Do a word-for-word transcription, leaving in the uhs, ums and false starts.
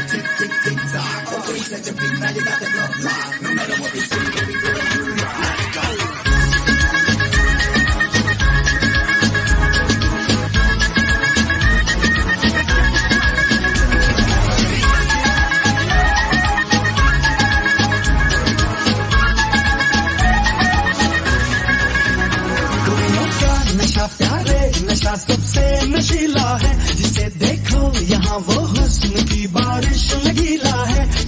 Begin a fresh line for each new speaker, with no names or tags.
tick, tick, tick, tock. Okay, set your beat, now you got the club locked. No matter what they say, baby girl, you rock. Let's go. नशा प्यारे नशा सबसे नशीला है, जिसे देखो यहाँ वो हुस्न की बारिश में गीला है।